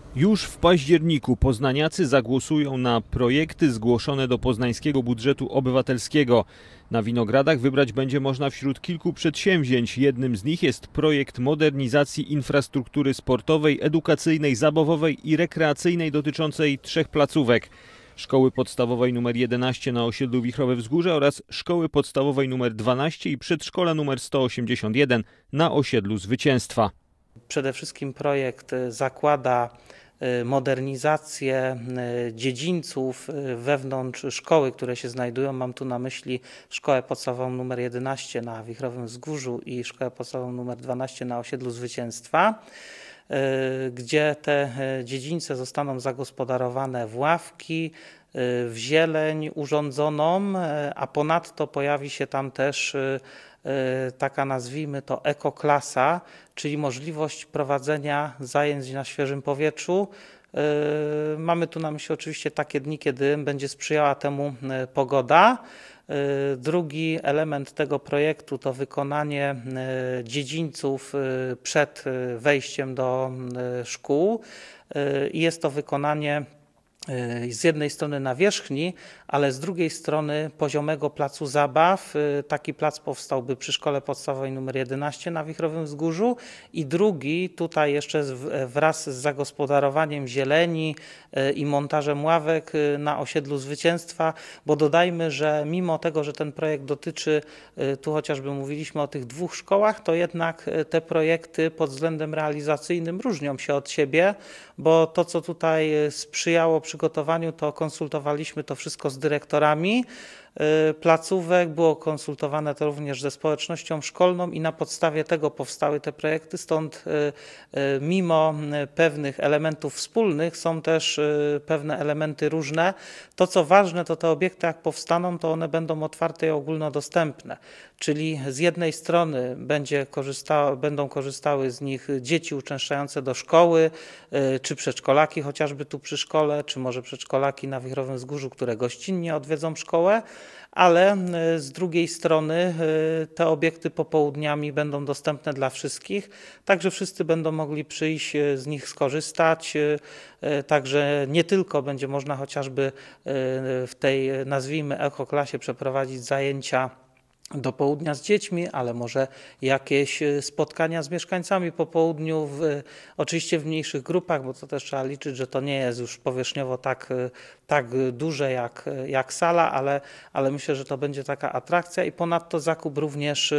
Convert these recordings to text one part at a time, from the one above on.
Już w październiku poznaniacy zagłosują na projekty zgłoszone do poznańskiego budżetu obywatelskiego. Na Winogradach wybrać będzie można wśród kilku przedsięwzięć. Jednym z nich jest projekt modernizacji infrastruktury sportowej, edukacyjnej, zabawowej i rekreacyjnej dotyczącej 3 placówek. Szkoły podstawowej nr 11 na osiedlu Wichrowe Wzgórze oraz szkoły podstawowej nr 12 i przedszkola nr 181 na osiedlu Zwycięstwa. Przede wszystkim projekt zakłada modernizację dziedzińców wewnątrz szkoły, które się znajdują. Mam tu na myśli szkołę podstawową nr 11 na Wichrowym Wzgórzu i szkołę podstawową nr 12 na osiedlu Zwycięstwa, gdzie te dziedzińce zostaną zagospodarowane w ławki, w zieleń urządzoną, a ponadto pojawi się tam też taka, nazwijmy to, ekoklasa, czyli możliwość prowadzenia zajęć na świeżym powietrzu. Mamy tu na myśli oczywiście takie dni, kiedy będzie sprzyjała temu pogoda. Drugi element tego projektu to wykonanie dziedzińców przed wejściem do szkół. Jest to wykonanie z jednej strony nawierzchni, ale z drugiej strony poziomego placu zabaw. Taki plac powstałby przy szkole podstawowej nr 11 na Wichrowym Wzgórzu i drugi tutaj jeszcze wraz z zagospodarowaniem zieleni i montażem ławek na osiedlu Zwycięstwa, bo dodajmy, że mimo tego, że ten projekt dotyczy, tu chociażby mówiliśmy o tych 2 szkołach, to jednak te projekty pod względem realizacyjnym różnią się od siebie, bo to, co tutaj sprzyjało przygotowaniu, to konsultowaliśmy to wszystko z dyrektorami placówek, było konsultowane to również ze społecznością szkolną i na podstawie tego powstały te projekty, stąd mimo pewnych elementów wspólnych są też pewne elementy różne. To, co ważne, to te obiekty jak powstaną, to one będą otwarte i ogólnodostępne, czyli z jednej strony będą korzystały z nich dzieci uczęszczające do szkoły, czy przedszkolaki chociażby tu przy szkole, czy może przedszkolaki na Wichrowym Wzgórzu, które gościnnie odwiedzą szkołę, ale z drugiej strony te obiekty popołudniami będą dostępne dla wszystkich, także wszyscy będą mogli przyjść, z nich skorzystać, także nie tylko będzie można chociażby w tej, nazwijmy, ekoklasie przeprowadzić zajęcia do południa z dziećmi, ale może jakieś spotkania z mieszkańcami po południu, oczywiście w mniejszych grupach, bo to też trzeba liczyć, że to nie jest już powierzchniowo tak duże jak sala, ale myślę, że to będzie taka atrakcja i ponadto zakup również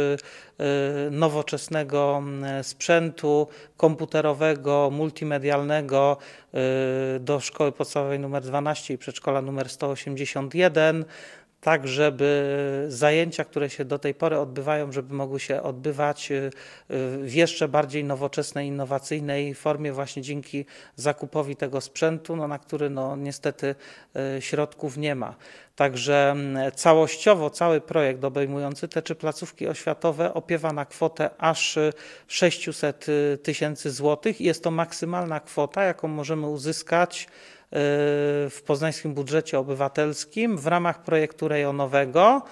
nowoczesnego sprzętu komputerowego, multimedialnego do szkoły podstawowej nr 12 i przedszkola nr 181, tak żeby zajęcia, które się do tej pory odbywają, żeby mogły się odbywać w jeszcze bardziej nowoczesnej, innowacyjnej formie właśnie dzięki zakupowi tego sprzętu, na który niestety środków nie ma. Także całościowo cały projekt obejmujący te 3 placówki oświatowe opiewa na kwotę aż 600 000 złotych i jest to maksymalna kwota, jaką możemy uzyskać w poznańskim budżecie obywatelskim w ramach projektu rejonowego.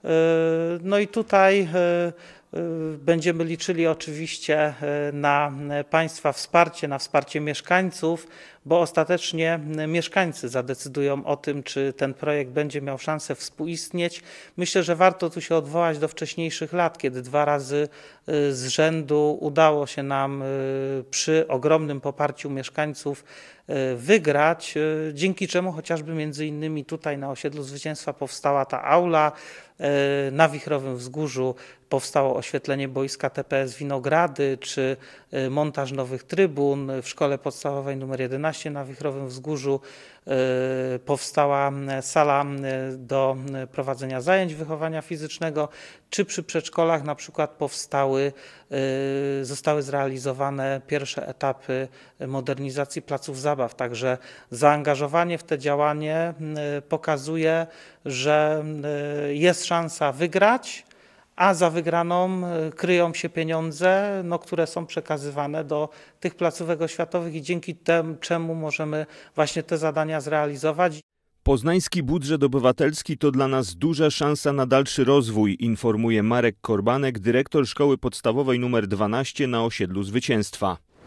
No i tutaj będziemy liczyli oczywiście na Państwa wsparcie, na wsparcie mieszkańców, bo ostatecznie mieszkańcy zadecydują o tym, czy ten projekt będzie miał szansę współistnieć. Myślę, że warto tu się odwołać do wcześniejszych lat, kiedy 2 razy z rzędu udało się nam przy ogromnym poparciu mieszkańców wygrać, dzięki czemu chociażby między innymi tutaj na osiedlu Zwycięstwa powstała ta aula, na Wichrowym Wzgórzu powstało oświetlenie boiska TPS Winogrady, czy montaż nowych trybun. W szkole podstawowej nr 11 na Wichrowym Wzgórzu powstała sala do prowadzenia zajęć wychowania fizycznego, czy przy przedszkolach na przykład zostały zrealizowane pierwsze etapy modernizacji placów zabaw. Także zaangażowanie w te działanie pokazuje, że jest szansa wygrać, a za wygraną kryją się pieniądze, które są przekazywane do tych placówek oświatowych i dzięki czemu możemy właśnie te zadania zrealizować. Poznański budżet obywatelski to dla nas duża szansa na dalszy rozwój, informuje Marek Korbanek, dyrektor szkoły podstawowej nr 12 na osiedlu Zwycięstwa.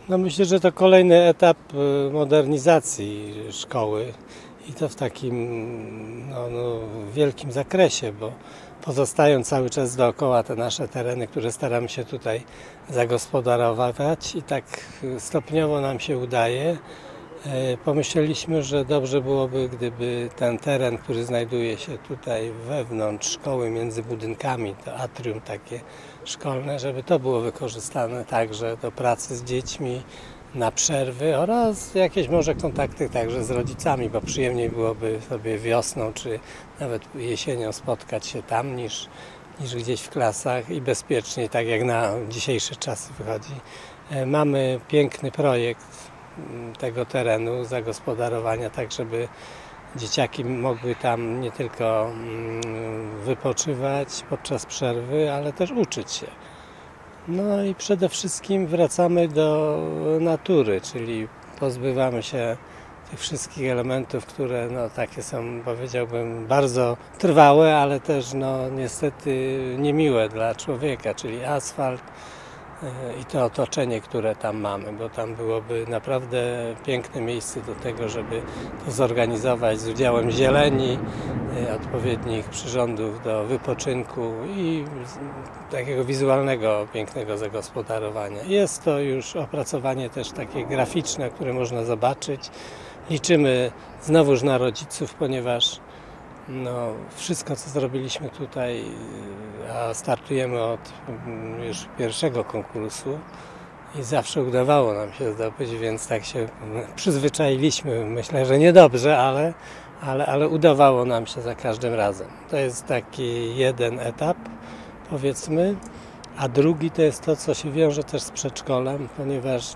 No myślę, że to kolejny etap modernizacji szkoły i to w takim wielkim zakresie, bo pozostają cały czas dookoła te nasze tereny, które staramy się tutaj zagospodarować i tak stopniowo nam się udaje. Pomyśleliśmy, że dobrze byłoby, gdyby ten teren, który znajduje się tutaj wewnątrz szkoły, między budynkami, to atrium takie szkolne, żeby to było wykorzystane także do pracy z dziećmi, na przerwy oraz jakieś może kontakty także z rodzicami, bo przyjemniej byłoby sobie wiosną czy nawet jesienią spotkać się tam niż gdzieś w klasach i bezpieczniej, tak jak na dzisiejsze czasy wychodzi. Mamy piękny projekt tego terenu, zagospodarowania, tak żeby dzieciaki mogły tam nie tylko wypoczywać podczas przerwy, ale też uczyć się. No i przede wszystkim wracamy do natury, czyli pozbywamy się tych wszystkich elementów, które takie są, powiedziałbym, bardzo trwałe, ale też niestety niemiłe dla człowieka, czyli asfalt i to otoczenie, które tam mamy, bo tam byłoby naprawdę piękne miejsce do tego, żeby to zorganizować z udziałem zieleni, odpowiednich przyrządów do wypoczynku i takiego wizualnego, pięknego zagospodarowania. Jest to już opracowanie też takie graficzne, które można zobaczyć. Liczymy znowuż na rodziców, ponieważ wszystko, co zrobiliśmy tutaj, a startujemy od już pierwszego konkursu i zawsze udawało nam się zdobyć, więc tak się przyzwyczailiśmy. Myślę, że niedobrze, ale udawało nam się za każdym razem. To jest taki jeden etap, powiedzmy, a drugi to jest to, co się wiąże też z przedszkolem, ponieważ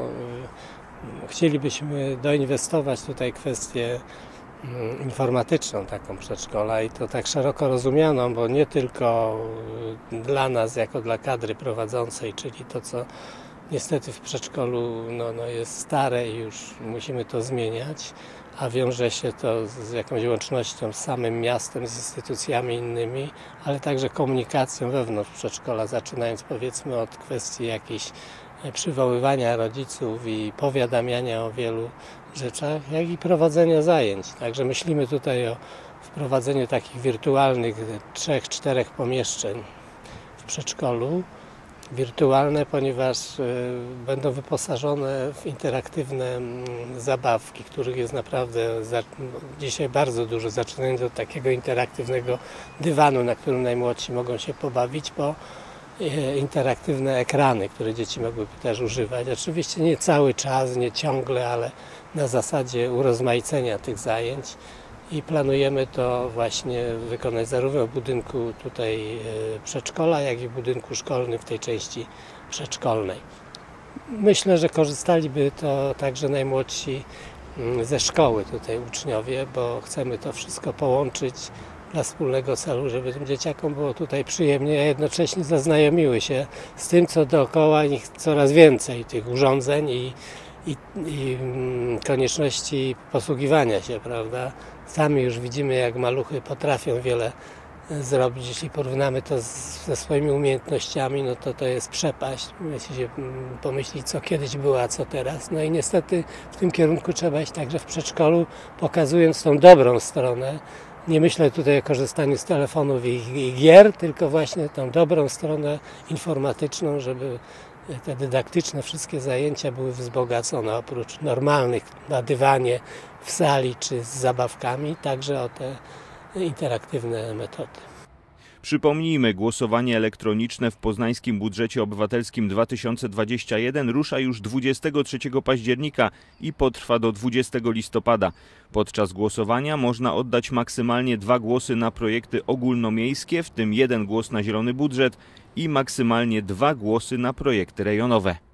chcielibyśmy doinwestować tutaj kwestię informatyczną taką przedszkola i to tak szeroko rozumianą, bo nie tylko dla nas jako dla kadry prowadzącej, czyli to, co niestety w przedszkolu jest stare i już musimy to zmieniać, a wiąże się to z jakąś łącznością z samym miastem, z instytucjami innymi, ale także komunikacją wewnątrz przedszkola, zaczynając powiedzmy od kwestii jakiejś przywoływania rodziców i powiadamiania o wielu rzeczach, jak i prowadzenia zajęć. Także myślimy tutaj o wprowadzeniu takich wirtualnych 3-4 pomieszczeń w przedszkolu. Wirtualne, ponieważ będą wyposażone w interaktywne zabawki, których jest naprawdę dzisiaj bardzo dużo, zaczynając od takiego interaktywnego dywanu, na którym najmłodsi mogą się pobawić, po interaktywne ekrany, które dzieci mogłyby też używać. Oczywiście nie cały czas, nie ciągle, ale na zasadzie urozmaicenia tych zajęć i planujemy to właśnie wykonać zarówno w budynku tutaj przedszkola, jak i w budynku szkolnym w tej części przedszkolnej. Myślę, że korzystaliby to także najmłodsi ze szkoły tutaj uczniowie, bo chcemy to wszystko połączyć dla wspólnego celu, żeby tym dzieciakom było tutaj przyjemnie, a jednocześnie zaznajomiły się z tym, co dookoła nich coraz więcej tych urządzeń i konieczności posługiwania się, prawda? Sami już widzimy, jak maluchy potrafią wiele zrobić. Jeśli porównamy to ze swoimi umiejętnościami, to jest przepaść. Jeśli się pomyśli, co kiedyś było, a co teraz. No i niestety w tym kierunku trzeba iść także w przedszkolu, pokazując tą dobrą stronę. Nie myślę tutaj o korzystaniu z telefonów i gier, tylko właśnie tą dobrą stronę informatyczną, żeby te dydaktyczne wszystkie zajęcia były wzbogacone oprócz normalnych na dywanie, w sali czy z zabawkami, także o te interaktywne metody. Przypomnijmy, głosowanie elektroniczne w Poznańskim Budżecie Obywatelskim 2021 rusza już 23 października i potrwa do 20 listopada. Podczas głosowania można oddać maksymalnie 2 głosy na projekty ogólnomiejskie, w tym 1 głos na zielony budżet i maksymalnie 2 głosy na projekty rejonowe.